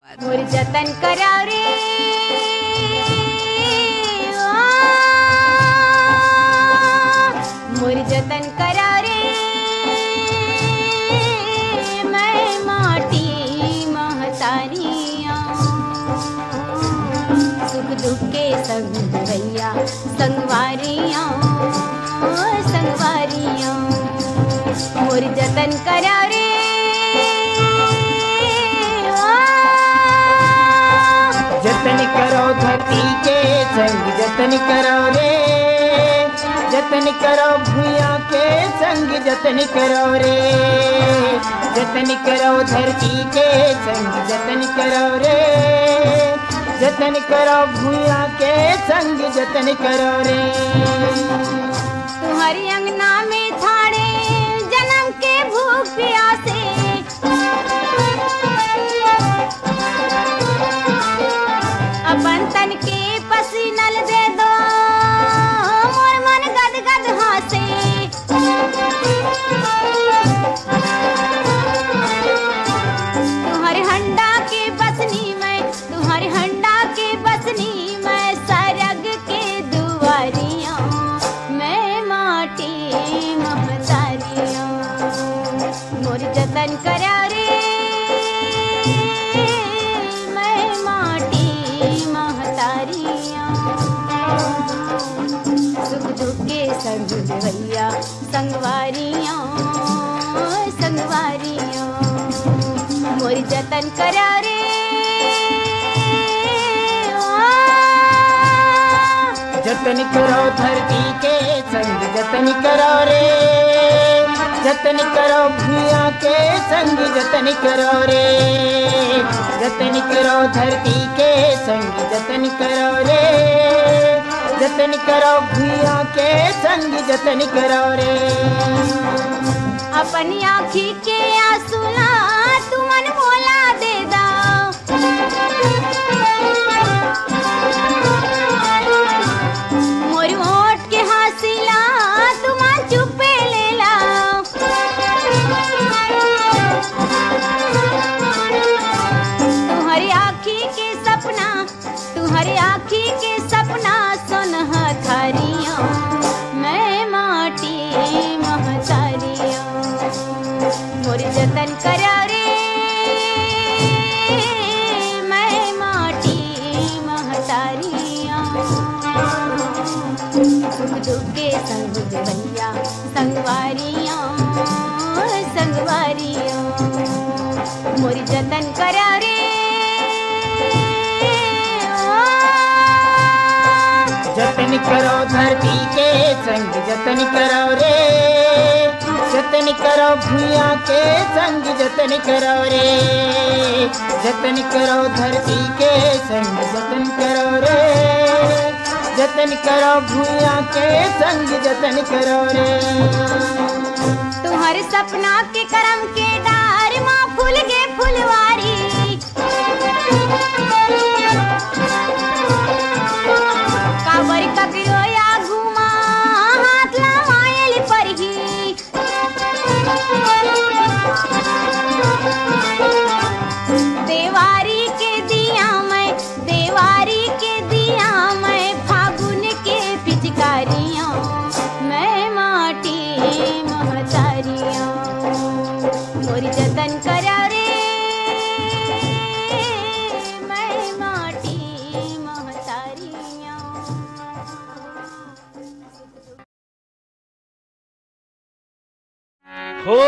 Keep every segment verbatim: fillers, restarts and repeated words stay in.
मोर जतन करा रे मोर जतन करा रे मैं माटी महतारियाँ सुख दुख के संग भैया संगवारियाँ संगवारियाँ मोर जतन करा रे जतन करो धरती के संग जतन करो रे जतन करो भूया के संग जतन करो रे जतन करो धरती के संग जतन करो रे जतन करो भूया के संग जतन करो रे तुम्हारी अंगना में थाड़े जन्म के भूख प्यासे अपन तन के पसीनल दे दो मोर मन गद गद हासे तुम्हारे हंडा के बसनी मैं तुम्हारे हंडा के बसनी मैं सरग के दुआरियाँ मैं माटी महतारियाँ मोर जतन करा रे सुख दुख के संग भैया संगवारियाँ संगवारियाँ मोर जतन करा रे जतन करो धरती के संग जतन करो रे जतन करो भूया के संग जतन करो रे जतन करो धरती के संग जतन करो रे जतन करो भूया के संग जतन करो रे अपनी आँखी के आंसुला तू मन मोला दे दा मोर होठ के हासिला तू मन चुपे ले ला तुम्हारी आँखी के सपना तुम्हारी आँखी के सपना सुन हथारियाँ मैं माटी महतारियाँ मोर जतन करा रे मैं माटी महतारियाँ सुख दुख के संग भैया संगवारियाँ संगवारियाँ मोर जतन करा रे जतन करो धरती के संग जतन करो रे जतन करो भूया के संग जतन करो रे जतन करो धरती के संग जतन करो रे जतन करो भूया के संग जतन करो रे तुम्हारे सपना के करम के डार माँ फूल गे फुलवारी काबर ककरो या घुमा हाथ लमायल परही देवारी के दिया मैं देवारी के दिया मैं फागुन के पिचकारियाँ मैं माटी महतारियाँ मोर जतन करा रे मैं माटी महतारियाँ हो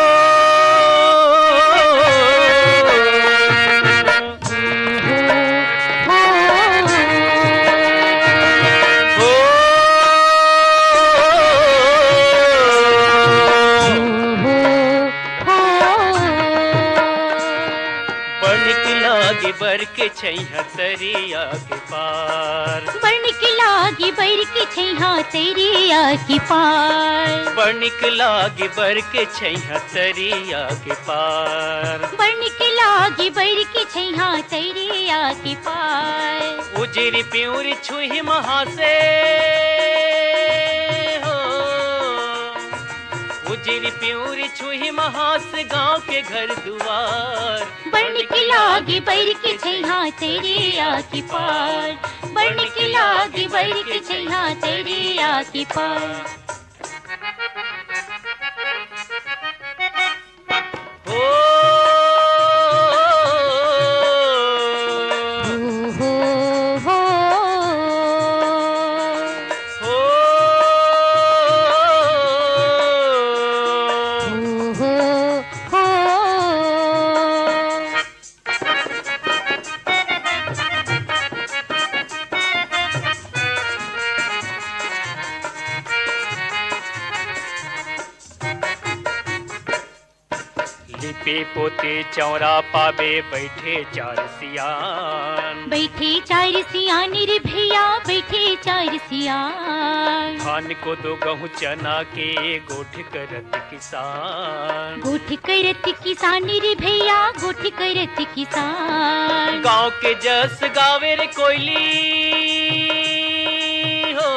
बर के छैया तरिया के पार बनिक लागी बर के छैया तरिया के पार बनिक लागी बर के छैया तरिया के पार बनिक लागी बर के छैया तरिया के पार उजरी प्यूरी छुही महासे हो जिरी प्यूरी छुही महास गांव के घर दुआर। बन के लागी बैर के छैहा तेरी आकी पार, बन के लागी बैर के छैहा तेरी आकी पार। लिपे पोते चौरा पावे बैठे चार सियान, बैठे चार सियान रे भैया बैठे चार सियान। धान को दो गहूँ चना के गोठ करत किसान, गोठ करत किसान रे भैया गोठ करत किसान। गांव के जस गावे रे कोयली हो,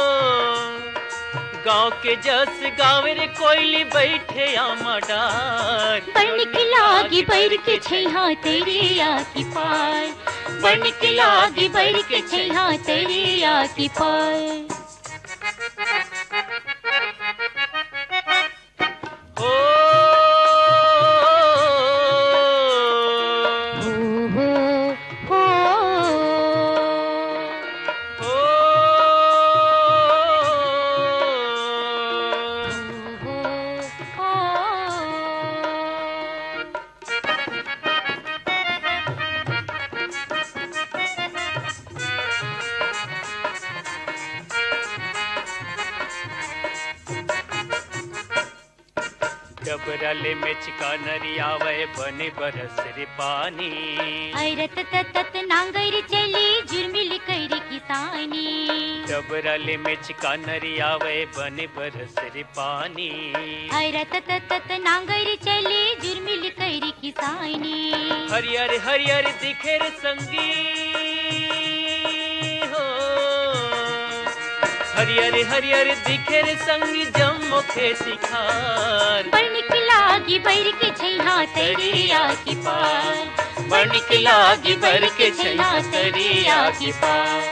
गांव के जस गावे रे कोयली बैठे आमा डार। बन के लागी बैर के छैहा तेरी आकी पार, बन के लागी बैर के छैहा तेरी आकी पार। डबरले में चिका नरियावे बने बरस रे पानी। ऐरत तत नांगर चली जुर्मिल कर किसानी। डबरले में चिका नरियावे बने बरस रे पानी। ऐरत तत नांगर चली जुर्मिल कर किसानी। हरियर हरियर दिखे रे संगी हो, हरियर हरियर दिखे रे संगी जम्मो खेती खार। बन के लागी बैर के छैहा तेरी आकी पार, बन के लागी बैर के छैहा तेरी आकी पार।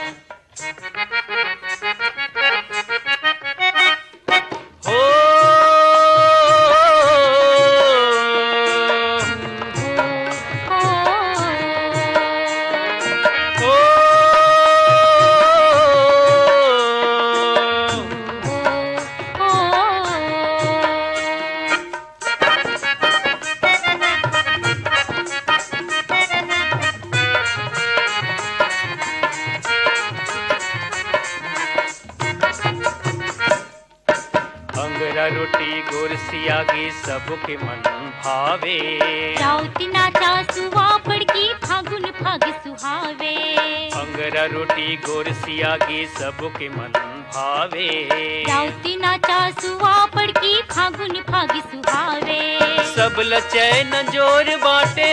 रोटी गोरसियागी सबके मन भावे। राउत नाचा सुवा पड़की फागुन फाग सुहावे। अंगरा रोटी गोरसियागी सबके मन भावे। राउत नाचा सुवा पड़की फागुन फाग सुहावे। सब लचै नजोर बाटे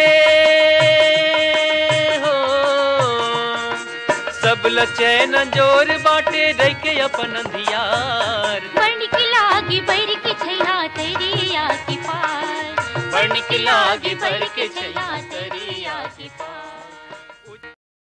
हो, सब लचै नजोर बाटे रखे अपन अंधियार। बन के लागी बैर के छैहा तेरी आकी पार, बन के लागी बैर के छैहा तेरी आकी पार।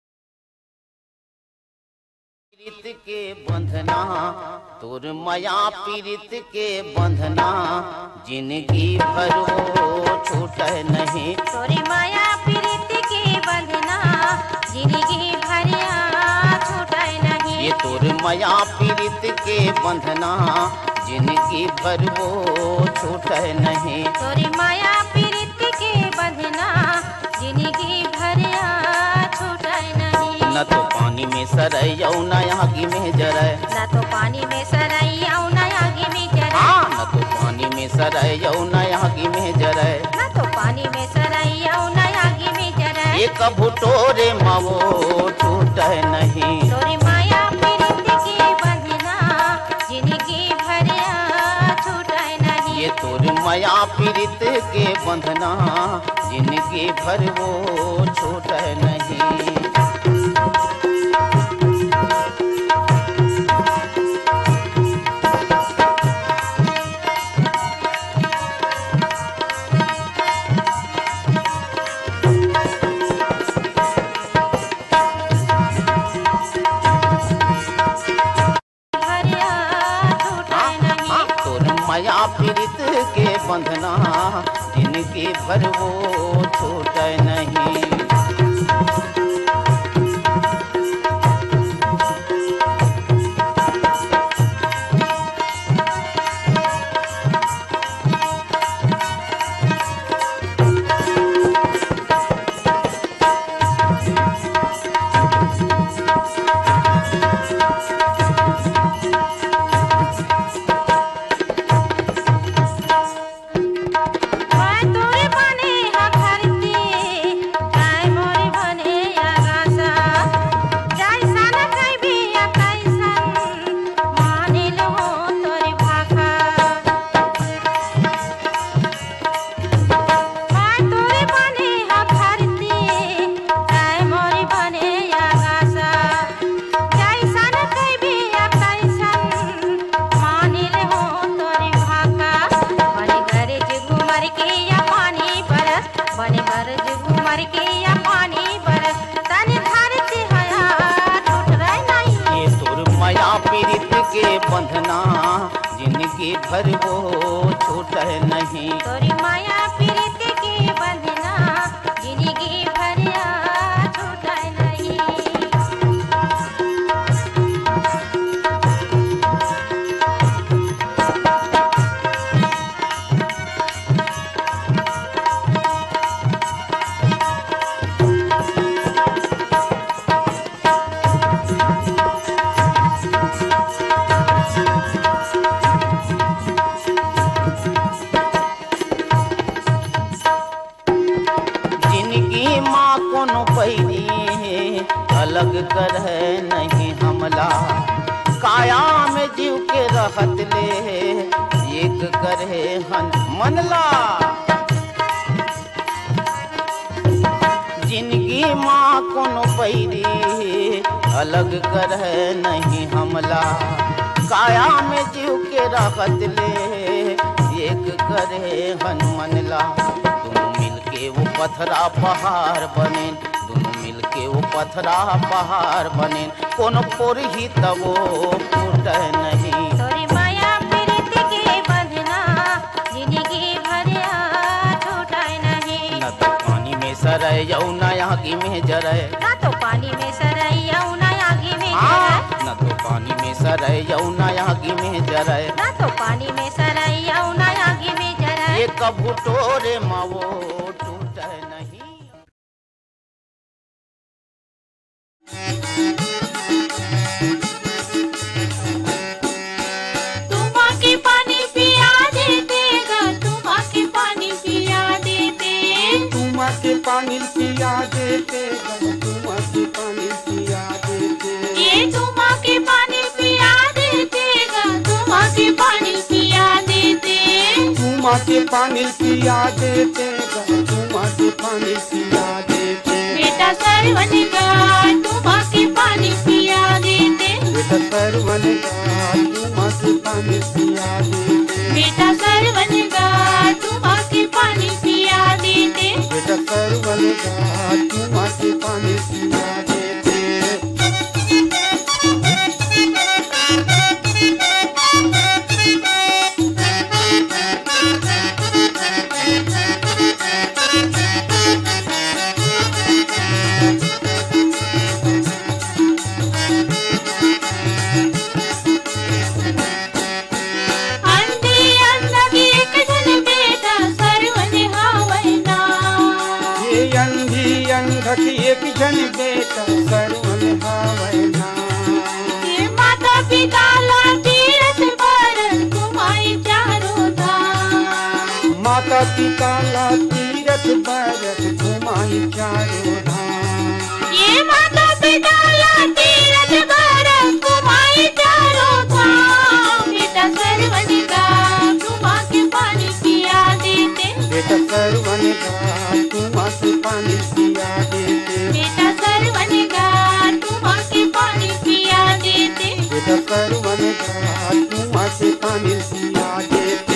पीरित के बंधना तोर माया पीरित के बंधना जिंदगी भर वो छूटे नहीं। तोरी माया पीरित के बंधना जिंदगी भरिया छूटे नहीं। ये तोर माया पीरित के बंधना जिंदगी भर वो छूटे नहीं। तोरी माया पीरित के बंधना जिंदगी भरिया छूटे नहीं। न तो पानी में सरैया न आगी में जरे, न तो पानी में सरैया न आगी में जरे। हाँ न तो पानी में सरैया न आगी में जरे। न तो पानी में सरैया न आगी में जरे। एक भुटोरे मावो छूटे नहीं। तोरी माया पीरित के बंधना जिंदगी भरिया छूटे नहीं। ये तोर माया पीरित के बंधना जिंदगी भर वो छूटे नहीं। जिंदगी भर वो छूटे नहीं। बंधना जिंदगी भर वो छूटे नहीं। तोरी माया प्रीत के बंधना जिंदगी भर छूटे नहीं। अलग कर है नहीं हमला, काया में जीव के रहत ले एक कर है हन मनला। जिंदगी माँ कोनो पैरी अलग कर है नहीं हमला, काया में जीव के रहत ले एक कर है हन मनला। दोनों मिलके वो पथरा पहाड़ बने, के वो पथरा पहाड़ बने, कोनो पोर ही तब वो टूटे नहीं। तोरी माया प्रीत के बंधना जिंदगी भर छूटे नहीं। न तो पानी में सरय यौ न आगी में जरय, ना तो पानी में सरय यौ न आगी में जरय, न तो पानी में सरय यौ न आगी में जरय, ना तो पानी में सरय यौ न आगी में जरय। ये कभू टोरे मावो टूटे नहीं। तुम आके पानी पिया देते गा, तुम आके पानी पिया देते, तुम आके पानी पिया देते गा, तुम आके पानी पिया देते। ये तुम आके पानी पिया देते गा, तुम आके पानी पिया देते, तुम आके पानी पिया देते गा, तुम आके पानी पिया देते। बेटा सरवन गा तुम आके पानी पिया देते, बेटा सरवन गा तुम आके पानी पिया देते, बेटा सरवन गा तुम आके पानी पिया देते, बेटा सरवन गा तुम आके पानी पिया देते। एक जन बेटा सरवन हावना, ये माता पिता ला तीरथ पर घुमाई चारों धाम, माता पिता ला तीरथ पर घुमाई चारों धाम, ये माता पिता ला तीरथ पर घुमाई चारों धाम। बेटा सरवन गा तुम आके पानी पिया देते, बेटा सरवन गा तुम आके पानी पिया देते, बेटा सरवन गा तुम आके पानी पिया देते, बेटा सरवन गा तुम आके पानी पिया देते।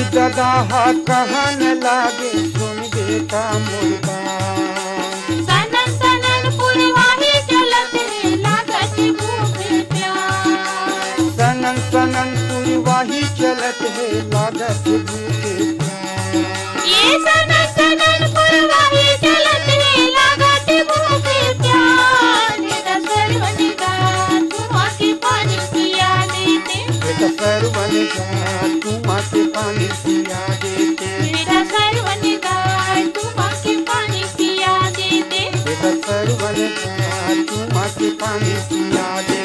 ददाहा कहन लागे सुन बेटा मोर बात। सनन सनन पुरवाही चलत है लागत भूख प्यास। सनन सनन पुरवाही चलत है लागत भूखे प्यास। ये सनन सनन पुरवाही चलत है लागत भूख प्यास। बेटा सरवन का तुम आके पानी पिया देते। बेटा सरवन का तुम आके पानी पिया देते। बेटा सरवन का तुम आके पानी पिया देते। बेटा सरवन का तुम आके पानी पिया देते।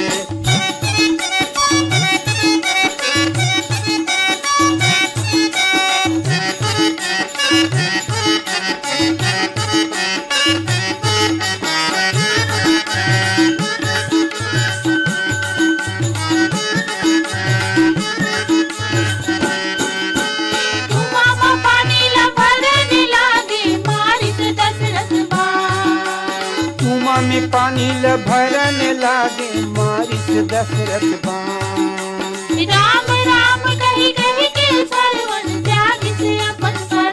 में पानी ल भरन लागे मारिस दशरथ बाण। राम राम कही कही के सरवन त्याग से अपन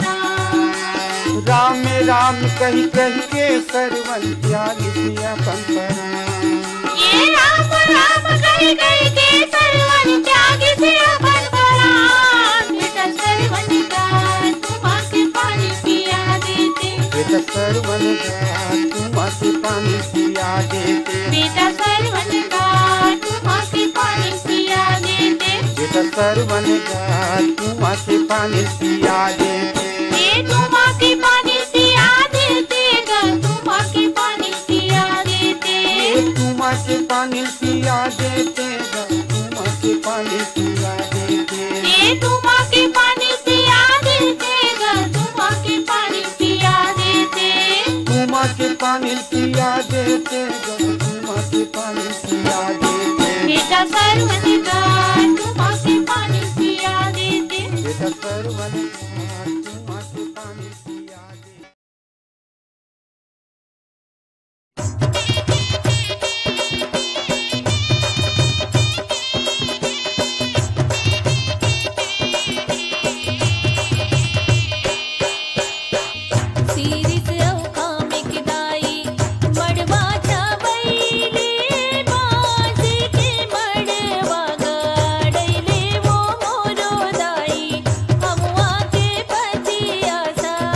परान। राम राम कही कही के सरवन त्याग से अपन परान। ये राम राम कही कही के सरवन त्याग से अपन परान। बेटा सरवन का तुम आके पानी पिया देते। बेटा सरवन का तुम आके पानी पिया देते। बेटा सरवन का तुम आके पानी पिया देते। बेटा सरवन का तुम आके पानी पिया देते। ये तुम आके पानी पिया देते गा तुम आके पानी पिया देते। तुम आके पानी पिया देते गा तुम आके पानी पिया देते। ये तुम आके पानी पिया देते गा तुम आके पानी पिया देते। तुम आके पानी पिया देते गा तुम आके पानी पिया देते। बेटा सरवन का तुम आके पानी पिया देते। बेटा सरवन का तुम आके पानी पिया देते। हम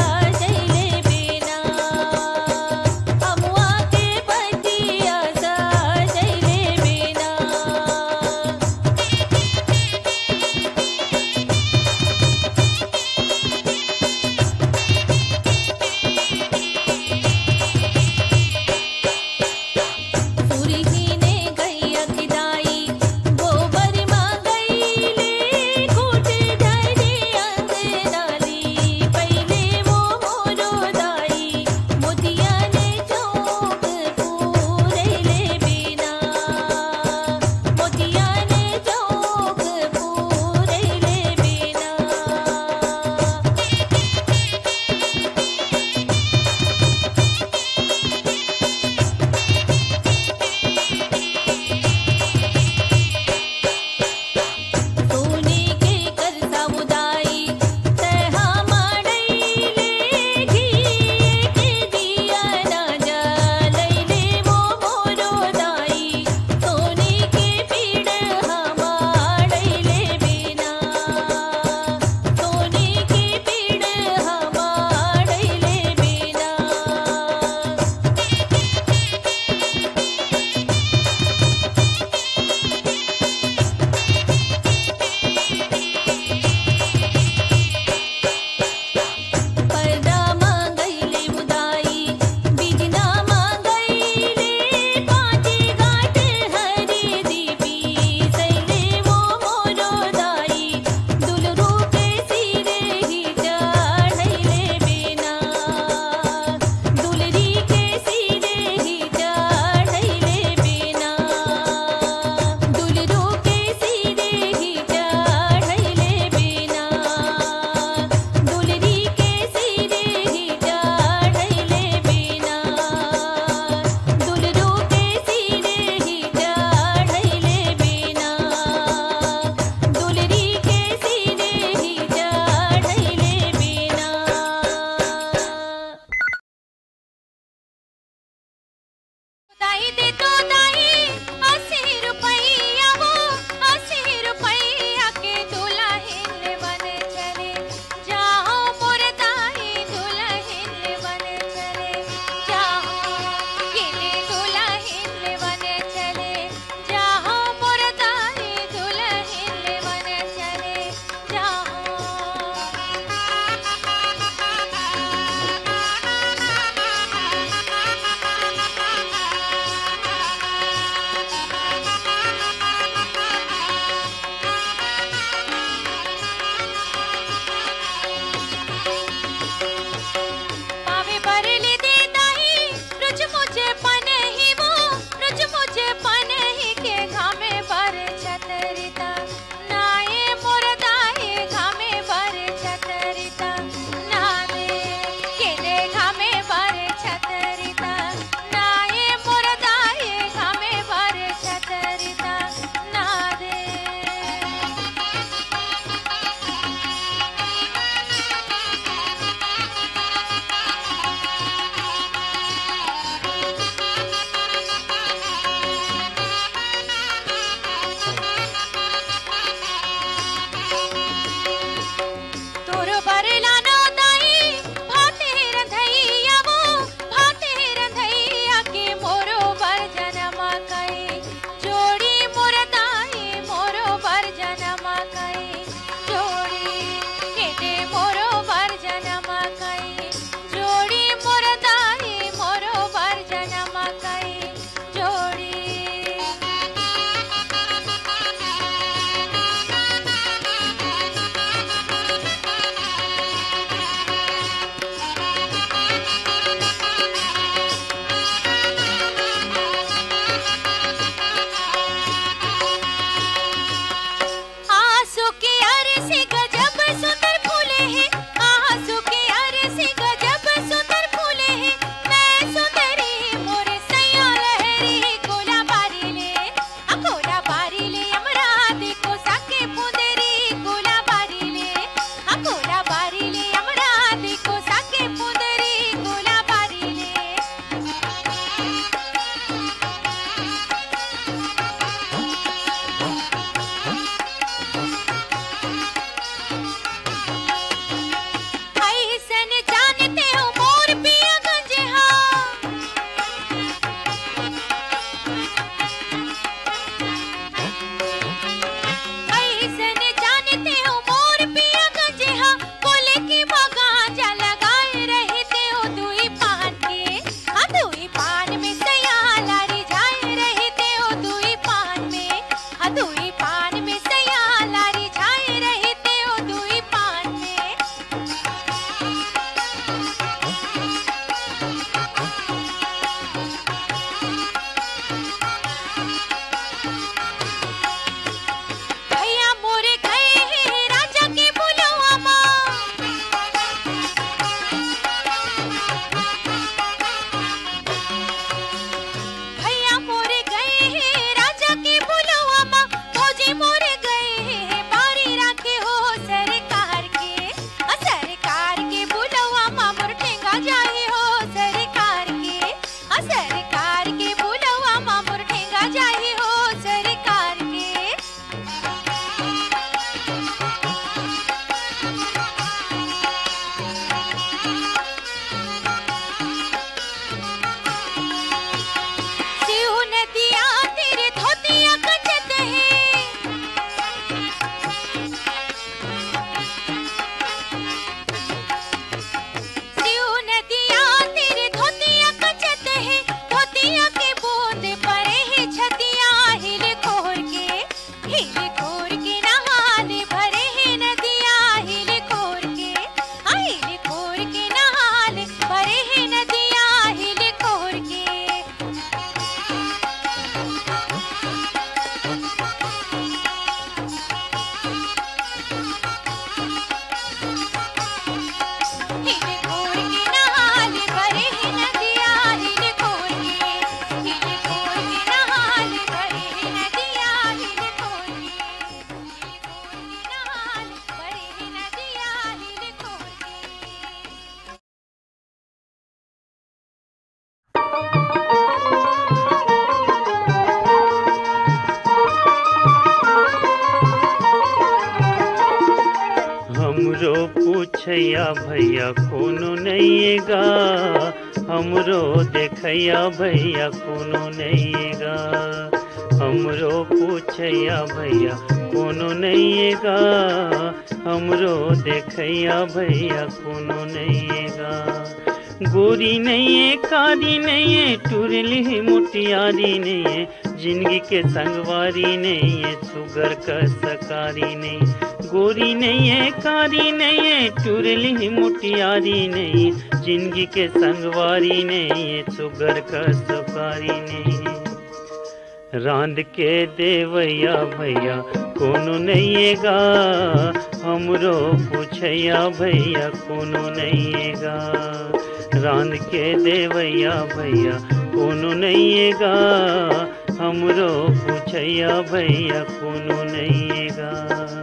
पूछैया भैया कोनो नैयेगा, हमरो देखैया भैया कोनो नैयेगा। हमरो पूछैया भैया कोनो नैयेगा, हमरो देखैया भैया कोनो नैयेगा। गोरी नैये कारी नैये टुरली मुटियारी नैये, जिंदगी के संगवारी नैये सुगर का सकारी नैये। गोरी नैये कारी नैये टुरली मुटियारी नैये, जिंदगी के संगवारी नैये सुगर का सकारी नैये। रांद के देवैया भैया कोनो नैयेगा, हमरो पूछैया भैया कोनो नैयेगा। रांद के देवैया भैया कोनो नैयेगा, हमरो पूछैया भैया कोनो नैयेगा।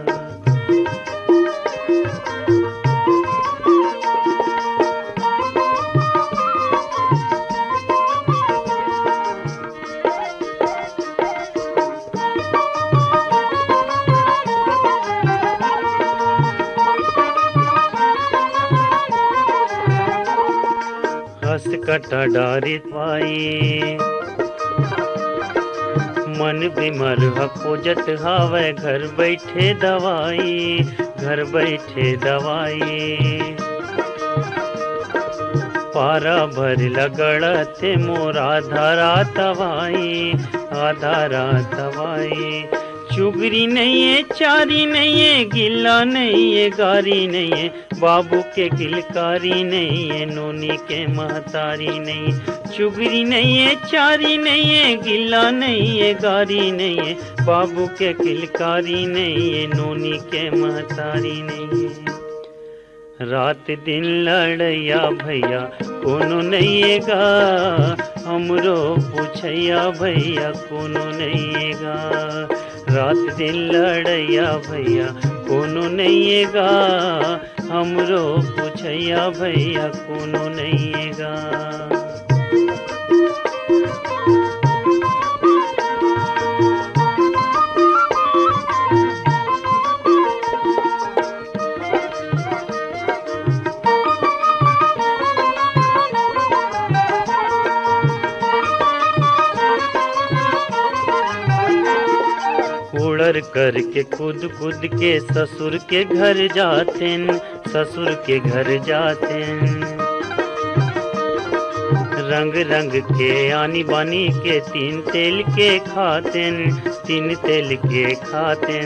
हंस कटा डारी पाई, मन बीमार हकोजत हावे, घर बैठे दवाई, घर बैठे दवाई। पारा भर लगड़ते मोर आधारा तवाई, आधारा तवाई। चुगरी नहीं है चारी नहीं है, गिल्ला नहीं है गारी नहीं है, बाबू के गिलकारी नहीं है, नोनी के महतारी नहीं। चुगरी नहीं है चारी नहीं है, गिल्ला नहीं है गारी नहीं है, बाबू के गिलकारी नहीं है, नोनी के महतारी नहीं है। रात दिन लड़ैया भैया कोनो नैयेगा, हमरो पूछैया भैया कोनो नैयेगा। रात दिन लड़ैया भैया कोनो नैयेगा, हमरो पूछैया भैया कोनो नैयेगा। उड़र करके कूद कूद के ससुर के घर जाते, ससुर के घर जाते। रंग रंग के आनी बानी के तीन तेल के खाते, तीन तेल के खाते।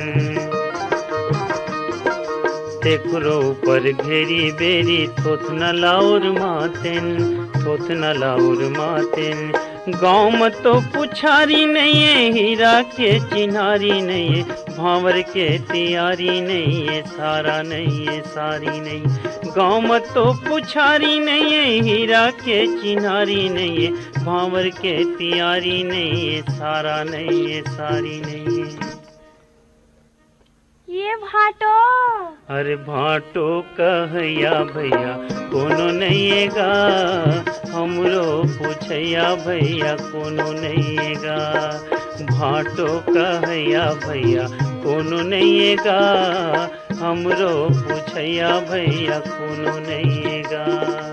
तेकुरो ऊपर घेरी बेरी थोथ न लाउर मातेन, थोथ न लाउर मातेन। गाँव में तो पुछारी नहीं है, हीरा के चिन्हारी नहीं है, भांवर के तियारी नहीं है, सारा नहीं है सारी नहीं। गाँव में तो पुछारी नहीं है, हीरा के चिन्हारी नहीं है, भांवर के तियारी नहीं है, सारा नहीं है सारी नहीं है। ये भाटो अरे भाटो कहैया भैया कोनो नैयेगा, हमरो पूछैया भैया कोनो नैयेगा। भाटो कहैया भैया कोनो नैयेगा, हमरो पूछैया भैया कोनो नैयेगा।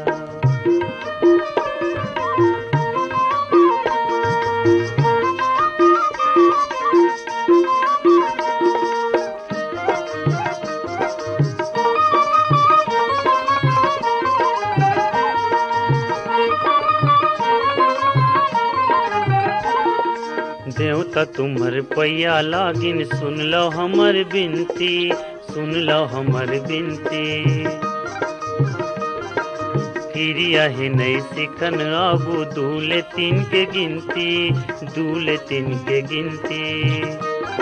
देवता तुम्हर पैया लागिन, सुन लो हमर बिनती, सुन लो हमर बिनती। किरिया है नहीं सिखन आगू, दूले तीन के गिनती, दूले तीन के गिनती।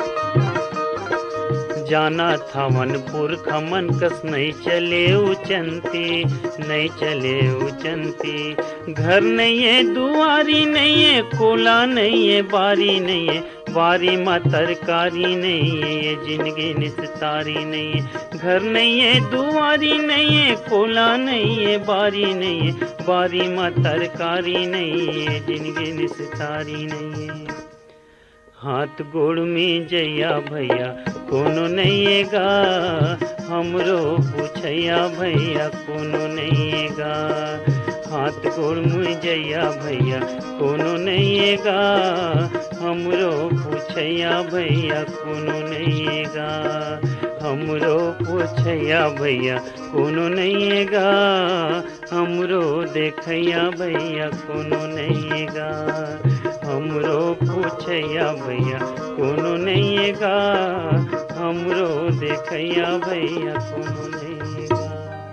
जाना था मनपुर खमन कस नहीं चले उचंती, नहीं चले उचंती। घर नहीं है दुआरी नहीं है, कोला नहीं है बारी नहीं है, बारी माँ तरकारी नहीं है, ये जिंदगी निस्तारी नहीं है। घर नहीं है दुआरी नहीं है, कोला नहीं है बारी नहीं है, बारी माँ तरकारी नहीं है, जिंदगी निस्तारी नहीं है। हाथ गोड़ में जैया भैया कोनो नैयेगा, हमरो पूछैया भैया कोनो नहीं गा। हाथ गोड़ मुझैया भैया कोनो नहीं गा। हमरो पूछैया भैया कोनो नहीं गा। हमरो पूछैया भैया कोनो नहीं गा। हमरो देखैया भैया कोनो नहीं गा। हमरो पूछैया भैया कोनो नहीं गा। हमरो देखैया भैया कोनो नहीं गा।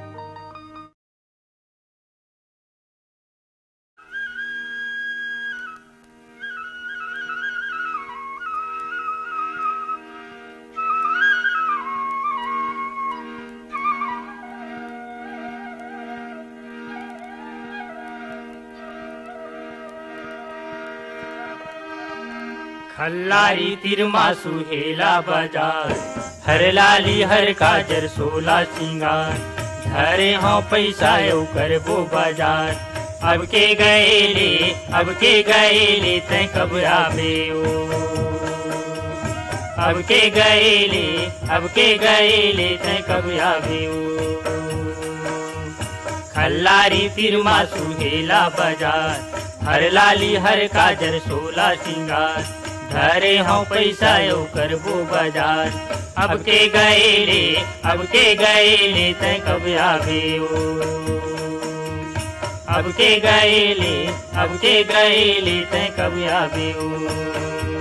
खल्लारी तिरमा सुहेला बाजार, हर लाली हर काजर सोला सिंगार। धरे हाँ पैसा यौ करबो बाजार, अब के गए ले अब के गए ले तै कब आबे ओ। अब के गए ले अब के गए ले तै कब आबे ओ। खल्लारी तिरमा सुहेला बाजार, हर लाली हर काजर सोला सिंगार। धरे हाँ पैसा यौ करबो बाजार, अब के गए ले अब के गए ले तै कब आबे ओ। अब के गए ले अब के गए ले तै कब आबे ओ।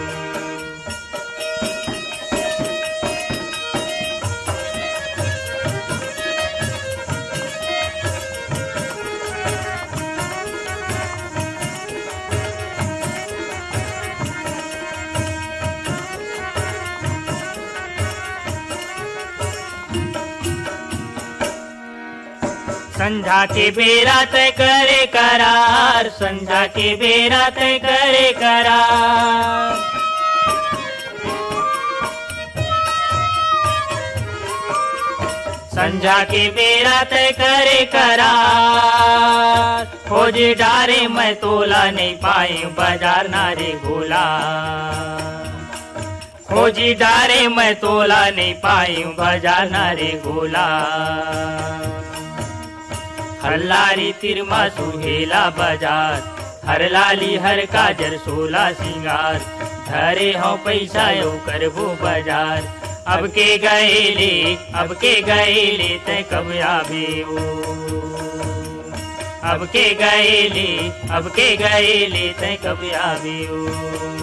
संझा के बेरा तय करे करार, संझा के बेरा तय करे करार। संझा के बेरा तय करे करार। खोज डारे मैं तोला नहीं पाई बाजार नारे गोला। खोजी डारे मैं तोला नहीं पाई बाजार नारे गोला। खल्लारी तिरमा सुहेला बाजार, हर लाली हर काजर सोला सिंगार। धरे हाँ पैसा यौ करबो बाजार, अब के गए ले अब के गए ले तै कब आबे ओ। अब के गए ले अब के गए ले तै कब आबे ओ।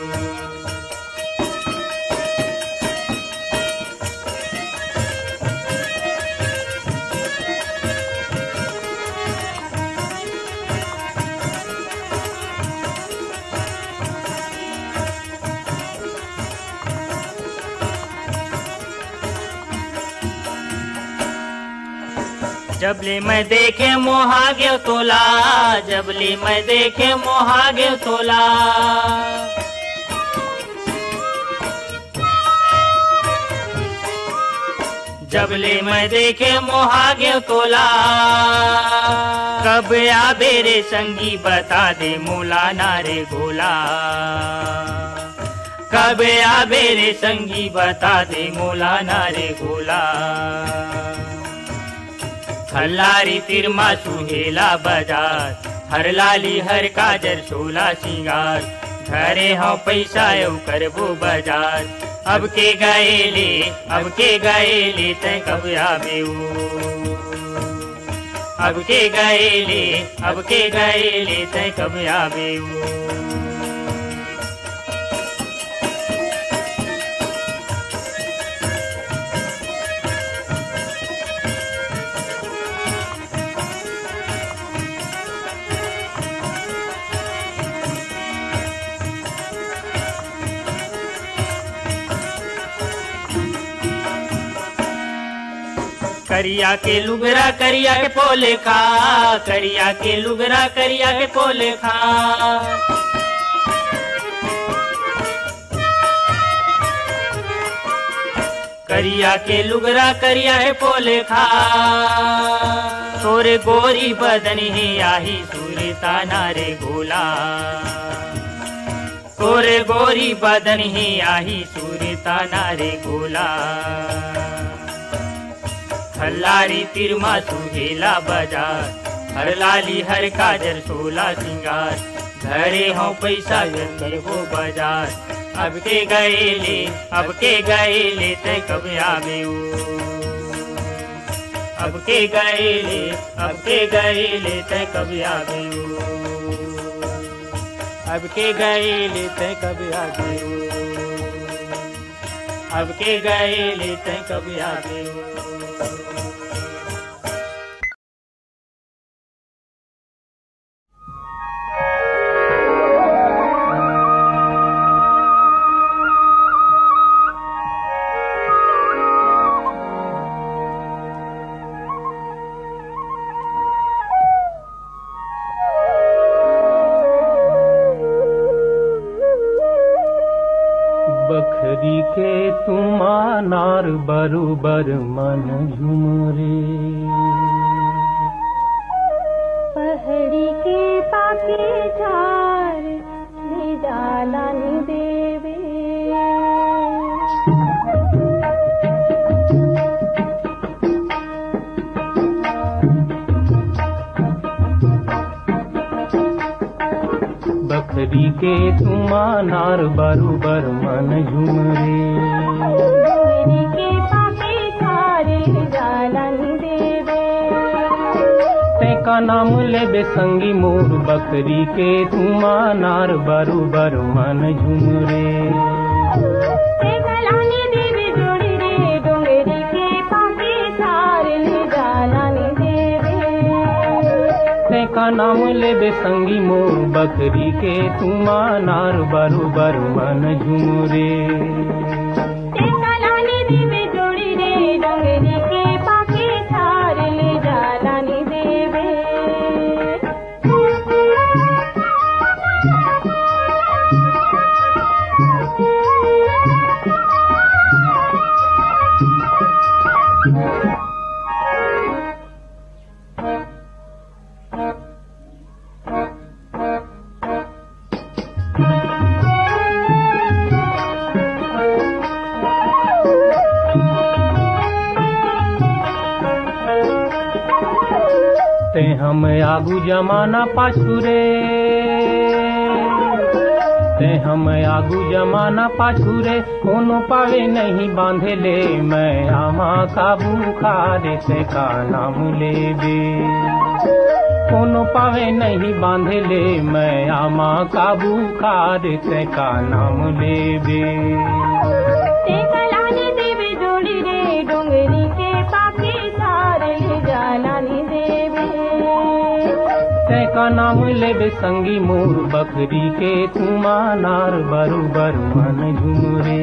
जबले मैं देखे मोहागे तोला, जबले मैं देखे मोहागे तोला। जबले मैं देखे मोहागे तोला। कब आबे रे संगी बता दे मोला नारे गोला। कब आबे रे संगी बता दे मोला नारे गोला। खल्लारी तिरमा सुहेला बाजार, हर लाली हर काजर सोला सिंगार। धरे हाँ पैसा यौ करबो बाजार, अब के गए ले अब के गए ले तै कब आबे ओ। अब के गए ले अब के गए ले तै कब आबे ओ। करिया के लुगरा करिया के पोले खा, करिया के लुगरा करिया के पोले खा। करिया के लुगरा करिया है पोले खा। तोरे गोरी बदन ही आही सूरे ताना रे गोला। तोरे गोरी बदन ही आही सूरे ताना रे गोला। हल्लारी तिरमा सुहेला बाजार, हर लाली हर काजर सोला सिंगार, धरे हो पैसा जंगे हो बाजार। अब के गए ले अब के गए ले तय कब आवे ओ, अब के गए ले अब के गए ले तय कब आवे ओ, अब के गए ले तय कब आवे ओ, अब के गए ले तय कब आवे ओ। बखरी के तुमा नार बरुबर मन झुमरे, पहड़ी के पाके झार ले जाला नि देवे, बखरी के तुमा नार बरुबर मन झुमरे, पहड़ी के पाके झार ले जाला नि देवे, का नाम लेबे संगी मोर बकरी के तुमा नार बरुबर मन झुमरे, गलानी देवी जोड़ी रे डोंगरी के पाके झार ले जाला नि देवे, का नाम लेबे संगी मोर बकरी के तुमा नार बरुबर मन झुमरे, गलानी देवी जोड़ी रे डोंगरी के पाके झार ले जाला नि देवे। ते हम आगू जमाना पाछुरे, ते हम आगू जमाना पाछुरे, कोनो पावे नहीं बांधे ले, मैं आमा काबू खारे से का नाम लेबे, कोनो पावे नहीं बांधे ले, मैं आमा काबू खारे से का नाम लेबे, गलानी देवी जोड़ी रे डोंगरी के पाके झार ले जाला नि देवे, का नाम लेबे संगी मोर बकरी के तुमा नार बरुबर मन झुमरे,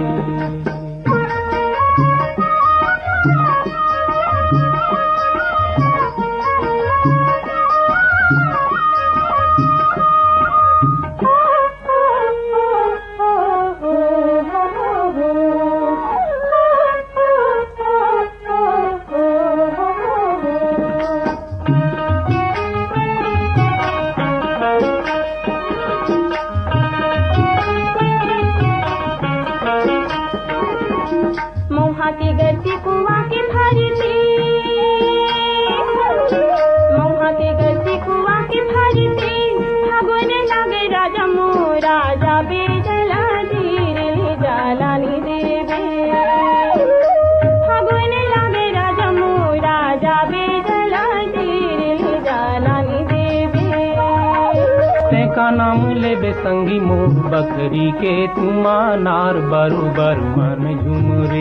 मौहा के गरती कुआ के भरती, मौहा के गरती कुआ के भरती, फागुन लागे राजा मोरा जाबे जला धीर ले जाला नि देवे, फागुन लागे राजा मोरा जाबे जला धीर ले जाला नि देवे, का नाम लेबे संगी मोर बकरी के तुमा नार बरुबर मन झुमरे,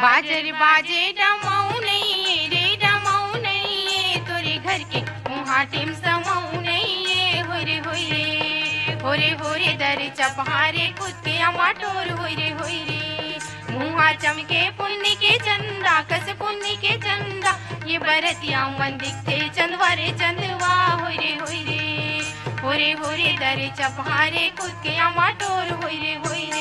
बाजर बाजे डमाऊ नहीं रे डमाऊ नहीं तोरे घर के मुहा टिम समाऊ नहीं होरे होरे होरे होरे दर चपहारे कुत्ते अमाटोर होरे होरे मुहा चमके पुण्य के चंदा कस पुण्य के चंदा ये बरतिया मन दिखते चंदवारे चंदवा होरे होरे होरे होरे दर चपहारे कुत्ते अमाटोर होरे होरे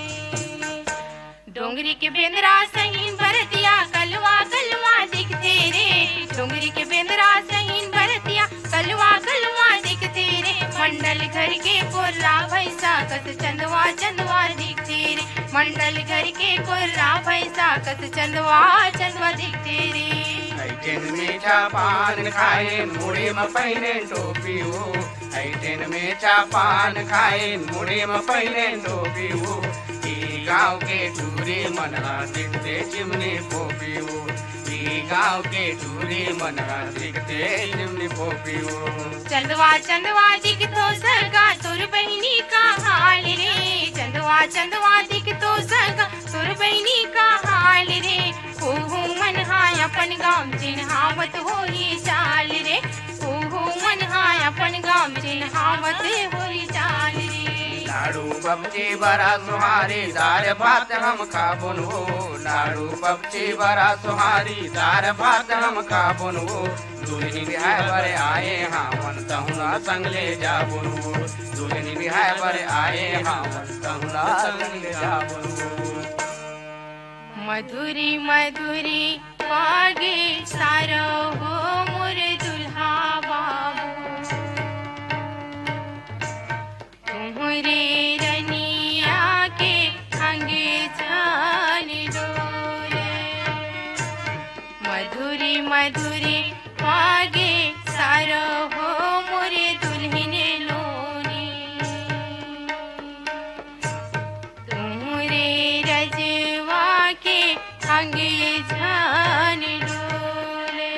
डोंगरी के बेंदरा सहीन भरतिया कलवा कलवा दिखते रे डोंगरी के बेंदरा सहीन भरतिया कलवा कलवा दिखते रे मंडल घर के कोर्रा भैसा कस चंदवा चंदवा दिखते रे मंडल घर के कोर्रा भैसा कस चंदवा चंदवा दिखते रे ऐटेन मीठा पान खाए मुड़े में पहने टोपी हो ऐटेन मीठा पान खाए मुड़े में पहने टोपी हो गाँव के टूरे मनरा दिखते चिमनी पोपी हो गाँव के टूरे मनरा दिखते चिमनी पोपी हो चंदवा चंदवा दिखतो सरगा तोर बहनी का हाल रे चंदवा चंदवा दिखतो सरगा तोर बहनी का हाल रे हो हो मन हाय अपन गाँव चिन्हावत होई चाल रे हो हो मन हाय अपन गाँव चिन्हावत होई चाल रे लाडू पबची बड़ा सुहारी दार भात हम खाबुन हो लाडू पबची बड़ा सुहारी दार भात हम खाबुन हो दुल्हनी बिहाय बरे आए हाँ मन तहुना संग ले जाबुन हो दुल्हनी बिहाय बरे आए हाँ मन तहुना संग ले जाबुन हो मधुरी मधुरी पागे सारो हो मोर दुल्हा बाबू तुमरे रनिया के अंगे छान डोरे मधुरी मधुरी पागे सारो हो मोरे दुल्हने लोनी तुमरे रजवा के अंगे छान डोले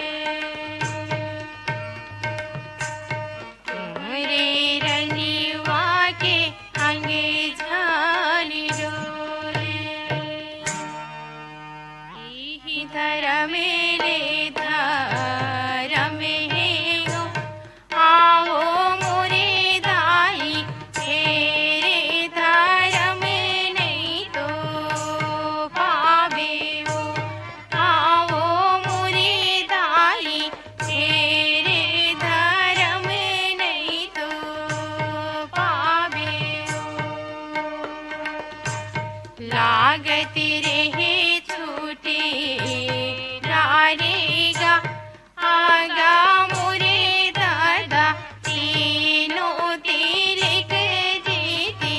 तुमरे रनिवा के अंगे छान डोले ही धर्म मेरे धर्म है गो आओ मोरे दाई तेरे धर्म नहीं तो पावे हो आओ मोरे दाई तेरे धर्म नहीं तो पावे हो लागत रहे छूटे डारेगा आगा मोरे दादा तीनों तेरे जीते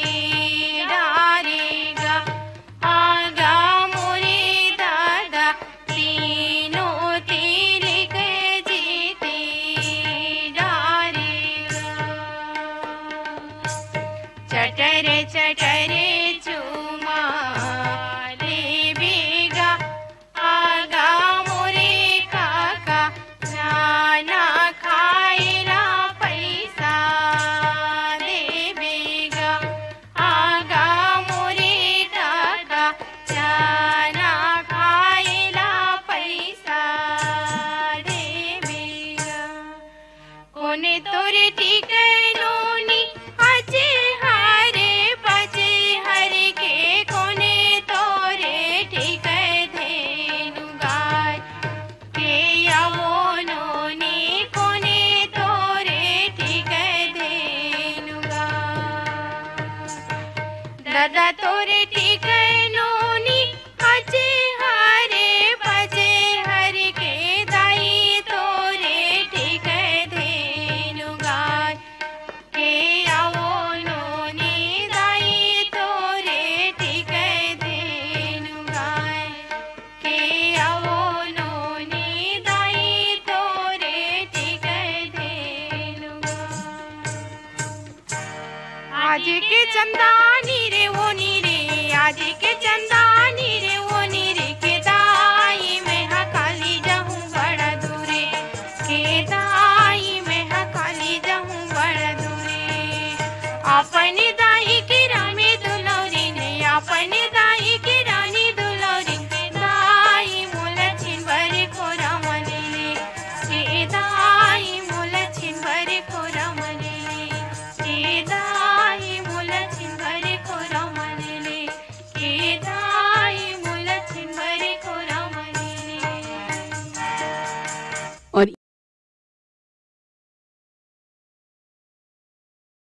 डारेगा आगा मोरे दादा तीनों तेरे जीते डारेगा चटर चटर चुमा ले बेगा आगा मोरे काका जाना खाएला पैसा देवेगा आगा मोरे काका जाना खाएला पैसा देवेगा कोने तोरे टिकलोनी अचे हारे बचे हर के कोने तोरे टिक धेनुगार के आवोनोने कोने तोरे टिक धेनुगार दादा तोरे टिकलोनी अचे हारे बचे हर के दाई तोरे टिक धेनुगार के आवोनोने दाई तोरे टिक धेनुगार के आवोनोने दाई तोरे टिक धेनुगार आज के चंदा नीरे वो नीरे आज के चंदा